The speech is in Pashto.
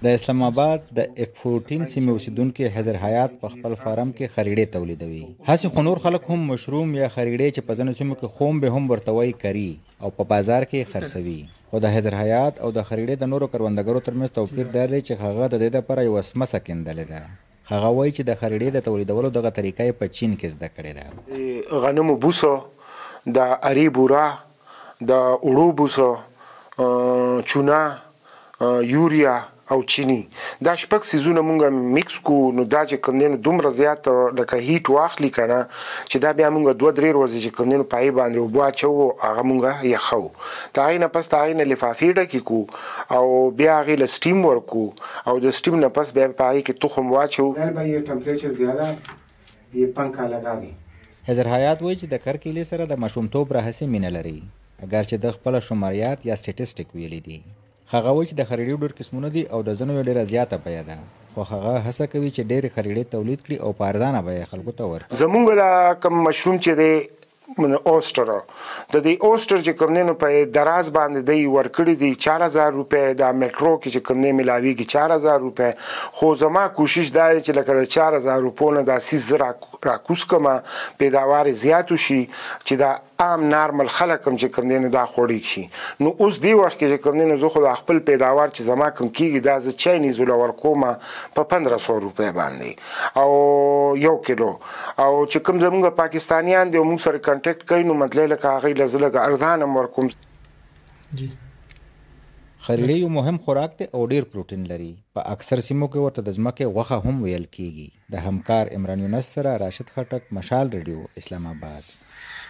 د اسلام اباد د پروټین سیمو اوسیدونکو حضرت حیات په خپل فارم کې خرېړي تولیدوي. هڅه خو نور خلک هم مشروم یا خرېړي چې په ځینو سیمو کې خوم به هم ورته وایي کري او په بازار کې خرڅوي. خو د حضرت حیات او د خرېړي د نورو کروندګرو ترمنځ توپیر دا دی چې هغه د دې لپاره یوه سمڅه کیندلې ده. هغه وایي چې د خرېړي د تولیدولو دغه طریقه یې په چین کې زده کړې ده. غنمو بوسو، د اری بورا، د اوړو بوسو، چونه، یوریا او چینی، دا شپږ سیزونه مونږ میکس کو. نو دا چې کوم دی نو دومره زیات لکه هیټ واخلي که نه چې دا بیا مونږ 2-3 ورځې چې کوم دی نو په هغې باندې اوبه اچوو، هغه مونږ یخوو. د هغې نه پس د هغې نه لفافې ډکې کړو او بیا هغې له سټیم ورکړو او د سټیم نه پس بیا په هغې کې تخم واچوو. یہ ٹمپریچر زیادہ ہے، یہ پنکھا لگا دیں. حضرت حیات وایي چې د کرکیلې سره د ماشومتوب راهیسې مینه لري، اگر چې د خپله شماریات یا سټیټسټیک ویلي دي. هغه وایي چې د خرېړي ډېر قسمونه دي او د ځینو یې ډېره زیاته بیه ده، خو هغه هڅه کوي چې ډېرې خرېړي تولید کړي او په ارزانه بیه خلکو ته ورکړي. زمونږ دا کوم مشروم چې دی اوسټر، د دې اوسټر چې کوم دی نو په دراز باندې دی ورکړي دي 4000 روپۍ، د میټرو کې چې کوم دی ملاویږي 4000 روپۍ. خو زما کوشش دا دی چې لکه د 4000 روپو نه دا سیز زه راکوز کړم، پیداوار یې زیات وشي چې دا عام نارمل خلک هم چې کوم دی نو دا خوړی شي. نو اوس دې وخت کې چې کوم دی نو زه خو د خپل پیداوار چې زما کوم کېږي دا زه چاینیزو له ورکوم په 1500 روپۍ باندې او 1 کیلو. او چې کوم زمونږ پاکستانیان دی او موږ سره کنټیکټ کوي نو مطلب لکه هغوی له زه لږ ارزان هم ورکوم. خرېړي یو مهم خوراک دی او ډېر پروټین لري. په اکثر سیمو کې ورته د ځمکې غوښه هم ویل کېږي. د همکار عمران یونس سره راشد خټک، مشال ریډیو، اسلام آباد.